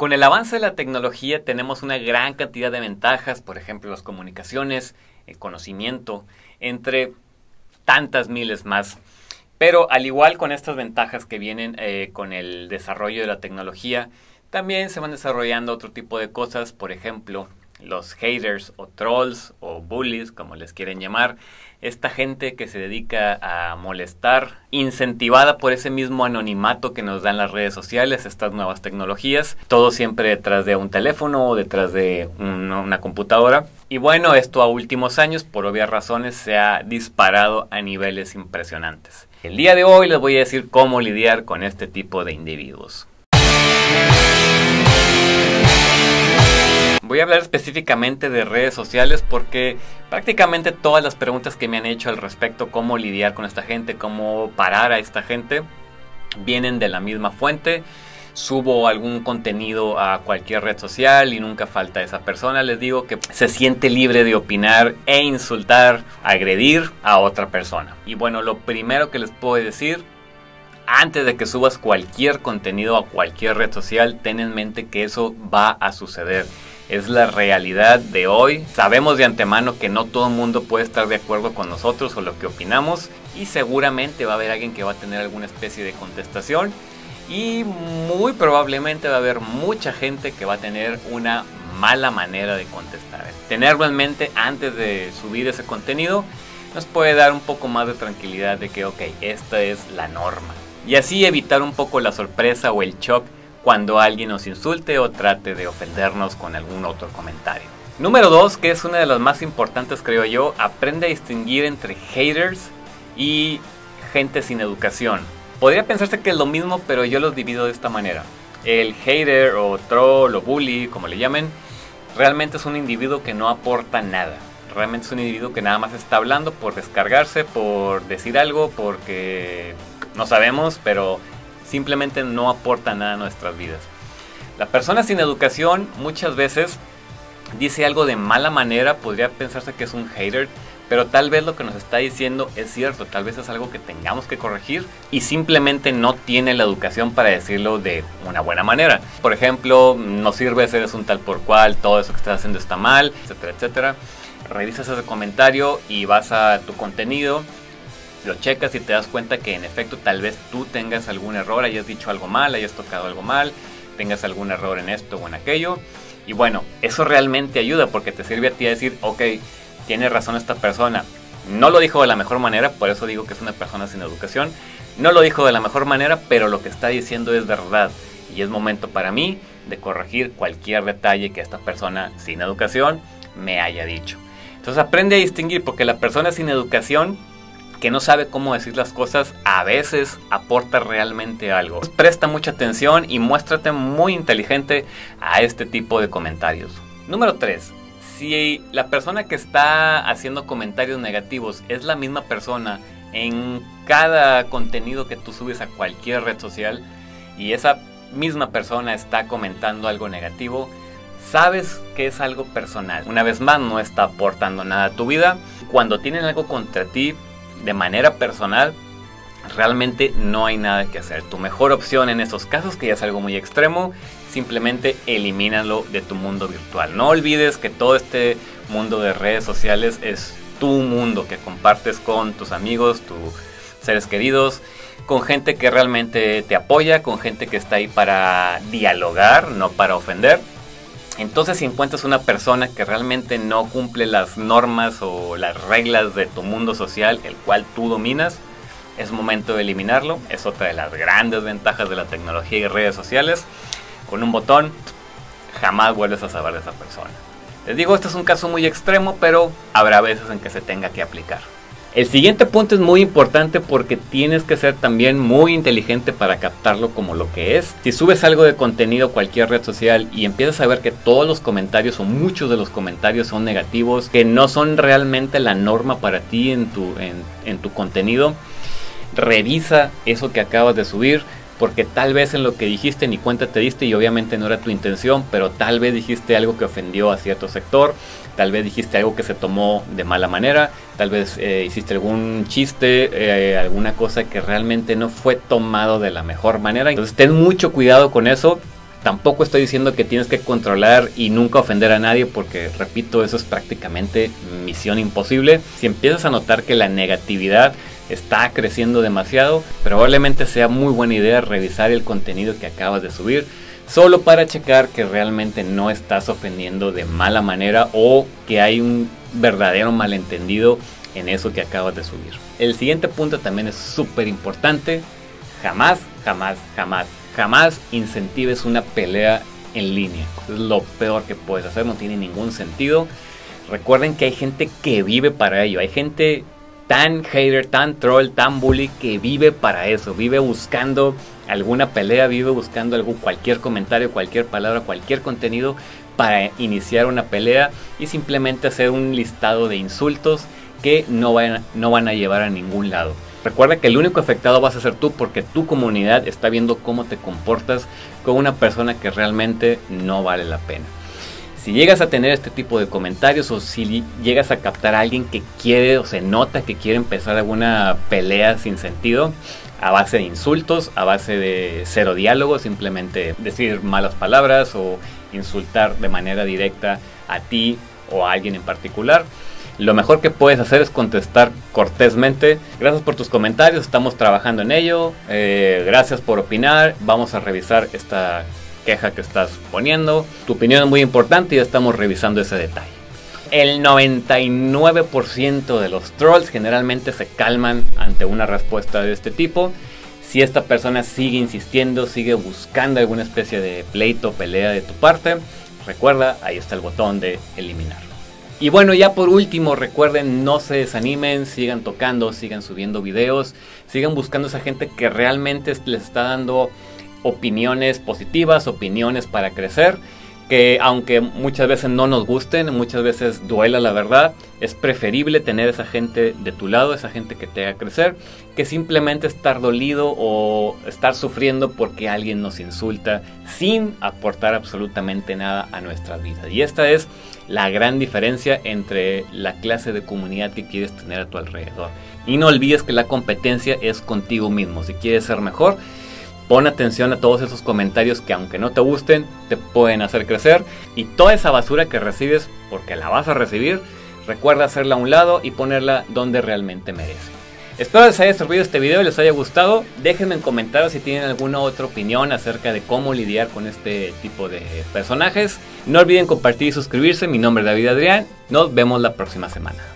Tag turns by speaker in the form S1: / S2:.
S1: Con el avance de la tecnología tenemos una gran cantidad de ventajas, por ejemplo, las comunicaciones, el conocimiento, entre tantas miles más. Pero al igual con estas ventajas que vienen con el desarrollo de la tecnología, también se van desarrollando otro tipo de cosas, por ejemplo, los haters o trolls o bullies, como les quieren llamar, esta gente que se dedica a molestar, incentivada por ese mismo anonimato que nos dan las redes sociales, estas nuevas tecnologías, todo siempre detrás de un teléfono o detrás de una computadora. Y bueno, esto a últimos años, por obvias razones, se ha disparado a niveles impresionantes. El día de hoy les voy a decir cómo lidiar con este tipo de individuos. Voy a hablar específicamente de redes sociales porque prácticamente todas las preguntas que me han hecho al respecto cómo lidiar con esta gente, cómo parar a esta gente, vienen de la misma fuente. Subo algún contenido a cualquier red social y nunca falta esa persona. Les digo que se siente libre de opinar e insultar, agredir a otra persona. Y bueno, lo primero que les puedo decir, antes de que subas cualquier contenido a cualquier red social, ten en mente que eso va a suceder. Es la realidad de hoy. Sabemos de antemano que no todo el mundo puede estar de acuerdo con nosotros o lo que opinamos. Y seguramente va a haber alguien que va a tener alguna especie de contestación. Y muy probablemente va a haber mucha gente que va a tener una mala manera de contestar. Tenerlo en mente antes de subir ese contenido nos puede dar un poco más de tranquilidad de que ok, esta es la norma. Y así evitar un poco la sorpresa o el shock cuando alguien nos insulte o trate de ofendernos con algún otro comentario. Número 2, que es una de las más importantes creo yo, aprende a distinguir entre haters y gente sin educación. Podría pensarse que es lo mismo, pero yo los divido de esta manera. El hater o troll o bully, como le llamen, realmente es un individuo que no aporta nada. Realmente es un individuo que nada más está hablando por descargarse, por decir algo, porque no sabemos, pero simplemente no aporta nada a nuestras vidas. La persona sin educación muchas veces dice algo de mala manera, podría pensarse que es un hater, pero tal vez lo que nos está diciendo es cierto, tal vez es algo que tengamos que corregir y simplemente no tiene la educación para decirlo de una buena manera. Por ejemplo, no sirve, eres un tal por cual, todo eso que estás haciendo está mal, etcétera, etcétera. Revisas ese comentario y vas a tu contenido, lo checas y te das cuenta que en efecto tal vez tú tengas algún error, hayas dicho algo mal, hayas tocado algo mal, tengas algún error en esto o en aquello. Y bueno, eso realmente ayuda porque te sirve a ti a decir, ok, tiene razón esta persona. No lo dijo de la mejor manera, por eso digo que es una persona sin educación. No lo dijo de la mejor manera, pero lo que está diciendo es verdad. Y es momento para mí de corregir cualquier detalle que esta persona sin educación me haya dicho. Entonces aprende a distinguir, porque la persona sin educación que no sabe cómo decir las cosas a veces aporta realmente algo. Presta mucha atención y muéstrate muy inteligente a este tipo de comentarios. Número 3. Si la persona que está haciendo comentarios negativos es la misma persona en cada contenido que tú subes a cualquier red social y esa misma persona está comentando algo negativo, sabes que es algo personal. Una vez más, no está aportando nada a tu vida. Cuando tienen algo contra ti de manera personal, realmente no hay nada que hacer. Tu mejor opción en esos casos, que ya es algo muy extremo, simplemente elimínalo de tu mundo virtual. No olvides que todo este mundo de redes sociales es tu mundo que compartes con tus amigos, tus seres queridos, con gente que realmente te apoya, con gente que está ahí para dialogar, no para ofender. Entonces, si encuentras una persona que realmente no cumple las normas o las reglas de tu mundo social, el cual tú dominas, es momento de eliminarlo. Es otra de las grandes ventajas de la tecnología y redes sociales. Con un botón, jamás vuelves a saber de esa persona. Les digo, este es un caso muy extremo, pero habrá veces en que se tenga que aplicar. El siguiente punto es muy importante porque tienes que ser también muy inteligente para captarlo como lo que es. Si subes algo de contenido a cualquier red social y empiezas a ver que todos los comentarios o muchos de los comentarios son negativos, que no son realmente la norma para ti en tu contenido, revisa eso que acabas de subir, porque tal vez en lo que dijiste ni cuenta te diste y obviamente no era tu intención, pero tal vez dijiste algo que ofendió a cierto sector, tal vez dijiste algo que se tomó de mala manera, tal vez hiciste algún chiste, alguna cosa que realmente no fue tomado de la mejor manera. Entonces ten mucho cuidado con eso Tampoco estoy diciendo que tienes que controlar y nunca ofender a nadie, porque repito, eso es prácticamente misión imposible. Si empiezas a notar que la negatividad está creciendo demasiado, probablemente sea muy buena idea revisar el contenido que acabas de subir, solo para checar que realmente no estás ofendiendo de mala manera o que hay un verdadero malentendido en eso que acabas de subir. El siguiente punto también es súper importante. Jamás, jamás, jamás, jamás incentives una pelea en línea. Es lo peor que puedes hacer, no tiene ningún sentido. Recuerden que hay gente que vive para ello. Hay gente tan hater, tan troll, tan bully que vive para eso. Vive buscando alguna pelea, vive buscando cualquier comentario, cualquier palabra, cualquier contenido para iniciar una pelea y simplemente hacer un listado de insultos que no van a llevar a ningún lado. Recuerda que el único afectado vas a ser tú, porque tu comunidad está viendo cómo te comportas con una persona que realmente no vale la pena. Si llegas a tener este tipo de comentarios, o si llegas a captar a alguien que quiere o se nota que quiere empezar alguna pelea sin sentido, a base de insultos, a base de cero diálogo, simplemente decir malas palabras o insultar de manera directa a ti o a alguien en particular, lo mejor que puedes hacer es contestar cortésmente: gracias por tus comentarios, estamos trabajando en ello, gracias por opinar, vamos a revisar esta queja que estás poniendo, tu opinión es muy importante y ya estamos revisando ese detalle. El 99% de los trolls generalmente se calman ante una respuesta de este tipo. Si esta persona sigue insistiendo, sigue buscando alguna especie de pleito o pelea de tu parte, recuerda, ahí está el botón de eliminar. Y bueno, ya por último, recuerden, no se desanimen, sigan tocando, sigan subiendo videos, sigan buscando a esa gente que realmente les está dando opiniones positivas, opiniones para crecer, que aunque muchas veces no nos gusten, muchas veces duela la verdad, es preferible tener esa gente de tu lado, esa gente que te haga crecer, que simplemente estar dolido o estar sufriendo porque alguien nos insulta sin aportar absolutamente nada a nuestras vidas. Y esta es la gran diferencia entre la clase de comunidad que quieres tener a tu alrededor. Y no olvides que la competencia es contigo mismo. Si quieres ser mejor, pon atención a todos esos comentarios que, aunque no te gusten, te pueden hacer crecer. Y toda esa basura que recibes, porque la vas a recibir, recuerda hacerla a un lado y ponerla donde realmente merece. Espero les haya servido este video y les haya gustado. Déjenme en comentarios si tienen alguna otra opinión acerca de cómo lidiar con este tipo de personajes. No olviden compartir y suscribirse. Mi nombre es David Adrián. Nos vemos la próxima semana.